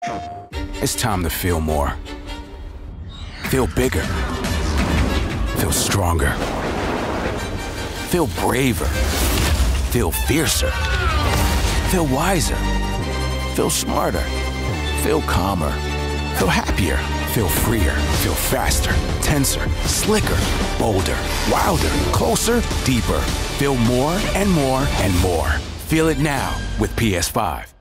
It's time to feel more. Feel bigger. Feel stronger. Feel braver. Feel fiercer. Feel wiser. Feel smarter. Feel calmer. Feel happier. Feel freer. Feel faster. Tenser. Slicker. Bolder. Wilder. Closer. Deeper. Feel more and more and more. Feel it now with PS5.